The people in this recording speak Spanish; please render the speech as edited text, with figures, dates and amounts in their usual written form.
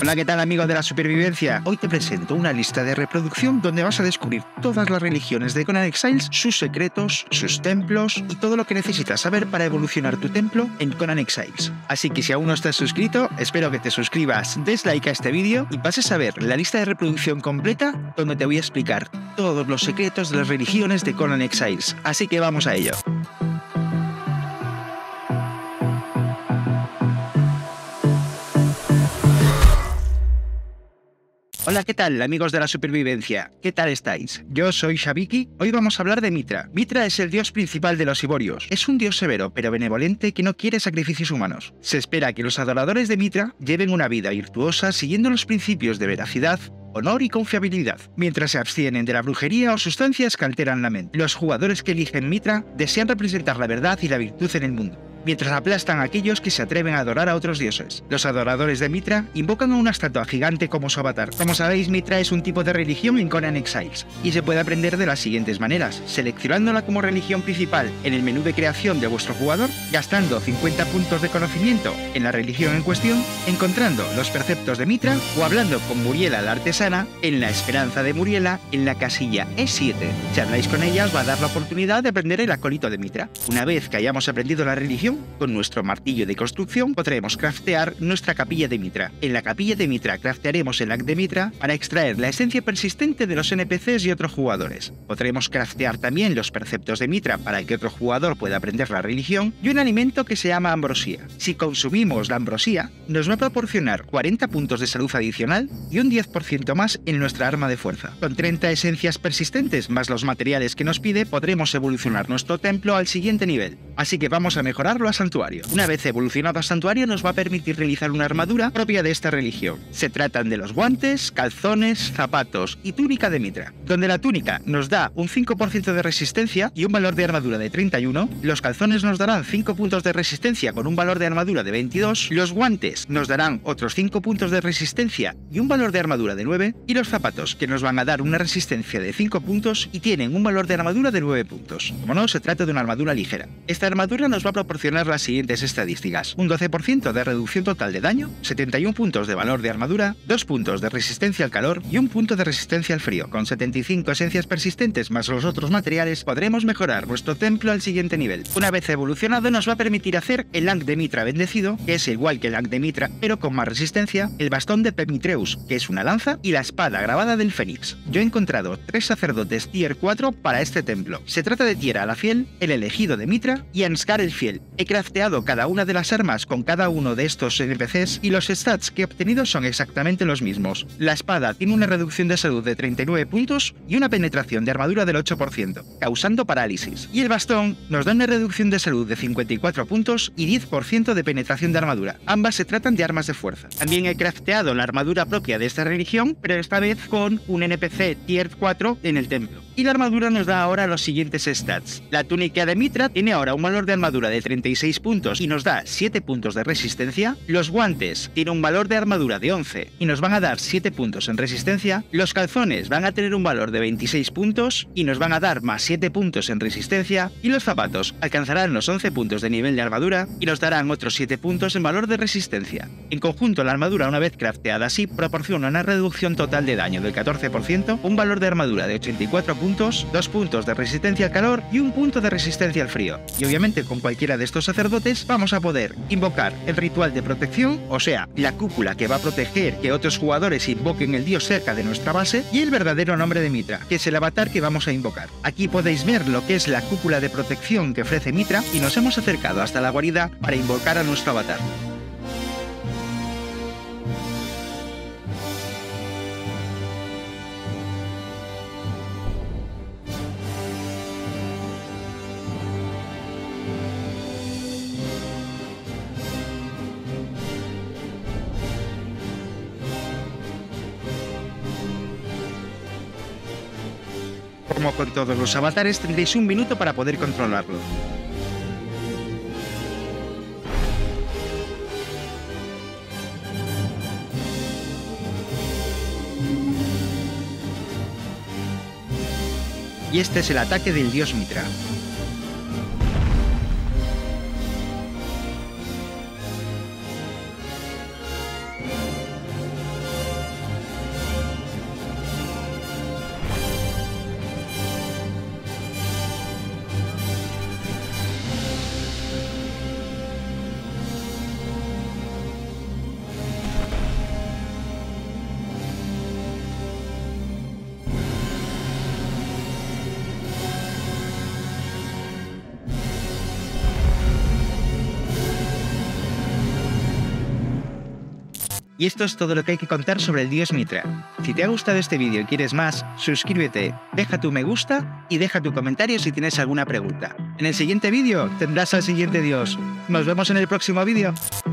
Hola, ¿qué tal amigos de la supervivencia? Hoy te presento una lista de reproducción donde vas a descubrir todas las religiones de Conan Exiles, sus secretos, sus templos y todo lo que necesitas saber para evolucionar tu templo en Conan Exiles. Así que si aún no estás suscrito, espero que te suscribas, des like a este vídeo y pases a ver la lista de reproducción completa donde te voy a explicar todos los secretos de las religiones de Conan Exiles. Así que vamos a ello. Hola, ¿qué tal amigos de la supervivencia? ¿Qué tal estáis? Yo soy Shabiki. Hoy vamos a hablar de Mitra. Mitra es el dios principal de los Iborios. Es un dios severo pero benevolente que no quiere sacrificios humanos. Se espera que los adoradores de Mitra lleven una vida virtuosa siguiendo los principios de veracidad, honor y confiabilidad, mientras se abstienen de la brujería o sustancias que alteran la mente. Los jugadores que eligen Mitra desean representar la verdad y la virtud en el mundo, mientras aplastan a aquellos que se atreven a adorar a otros dioses. Los adoradores de Mitra invocan a una estatua gigante como su avatar. Como sabéis, Mitra es un tipo de religión en Conan Exiles, y se puede aprender de las siguientes maneras: seleccionándola como religión principal en el menú de creación de vuestro jugador, gastando 50 puntos de conocimiento en la religión en cuestión, encontrando los preceptos de Mitra o hablando con Muriela la artesana en la Esperanza de Muriela en la casilla E7. Si habláis con ella os va a dar la oportunidad de aprender el acólito de Mitra. Una vez que hayamos aprendido la religión, con nuestro martillo de construcción podremos craftear nuestra capilla de Mitra. En la capilla de Mitra craftearemos el Ankh de Mitra para extraer la esencia persistente de los NPCs y otros jugadores. Podremos craftear también los preceptos de Mitra para que otro jugador pueda aprender la religión y un alimento que se llama ambrosía. Si consumimos la ambrosía, nos va a proporcionar 40 puntos de salud adicional y un 10% más en nuestra arma de fuerza. Con 30 esencias persistentes más los materiales que nos pide, podremos evolucionar nuestro templo al siguiente nivel. Así que vamos a mejorarlo a santuario. Una vez evolucionado a santuario nos va a permitir realizar una armadura propia de esta religión. Se tratan de los guantes, calzones, zapatos y túnica de Mitra, donde la túnica nos da un 5% de resistencia y un valor de armadura de 31, los calzones nos darán 5 puntos de resistencia con un valor de armadura de 22, los guantes nos darán otros 5 puntos de resistencia y un valor de armadura de 9, y los zapatos, que nos van a dar una resistencia de 5 puntos y tienen un valor de armadura de 9 puntos. Como no, se trata de una armadura ligera. Esta armadura nos va a proporcionar las siguientes estadísticas: un 12% de reducción total de daño, 71 puntos de valor de armadura, 2 puntos de resistencia al calor y 1 punto de resistencia al frío. Con 75 esencias persistentes más los otros materiales podremos mejorar nuestro templo al siguiente nivel. Una vez evolucionado nos va a permitir hacer el Ankh de Mitra bendecido, que es igual que el Ankh de Mitra pero con más resistencia, el bastón de Pemitreus, que es una lanza, y la espada grabada del Fénix. Yo he encontrado 3 sacerdotes tier 4 para este templo. Se trata de Tiera la Fiel, el elegido de Mitra y Ansgar el Fiel. He crafteado cada una de las armas con cada uno de estos NPCs y los stats que he obtenido son exactamente los mismos. La espada tiene una reducción de salud de 39 puntos y una penetración de armadura del 8%, causando parálisis. Y el bastón nos da una reducción de salud de 54 puntos y 10% de penetración de armadura. Ambas se tratan de armas de fuerza. También he crafteado la armadura propia de esta religión, pero esta vez con un NPC tier 4 en el templo. Y la armadura nos da ahora los siguientes stats. La túnica de Mitra tiene ahora un valor de armadura de 36 puntos y nos da 7 puntos de resistencia. Los guantes tienen un valor de armadura de 11 y nos van a dar 7 puntos en resistencia. Los calzones van a tener un valor de 26 puntos y nos van a dar más 7 puntos en resistencia. Y los zapatos alcanzarán los 11 puntos de nivel de armadura y nos darán otros 7 puntos en valor de resistencia. En conjunto, la armadura, una vez crafteada así, proporciona una reducción total de daño del 14%, un valor de armadura de 84 puntos, 2 puntos de resistencia al calor y 1 punto de resistencia al frío. Y obviamente con cualquiera de estos sacerdotes vamos a poder invocar el ritual de protección, o sea, la cúpula que va a proteger que otros jugadores invoquen el dios cerca de nuestra base, y el verdadero nombre de Mitra, que es el avatar que vamos a invocar. Aquí podéis ver lo que es la cúpula de protección que ofrece Mitra y nos hemos acercado hasta la guarida para invocar a nuestro avatar. Como con todos los avatares, tendréis un minuto para poder controlarlo. Y este es el ataque del dios Mitra. Y esto es todo lo que hay que contar sobre el dios Mitra. Si te ha gustado este vídeo y quieres más, suscríbete, deja tu me gusta y deja tu comentario si tienes alguna pregunta. En el siguiente vídeo tendrás al siguiente dios. Nos vemos en el próximo vídeo.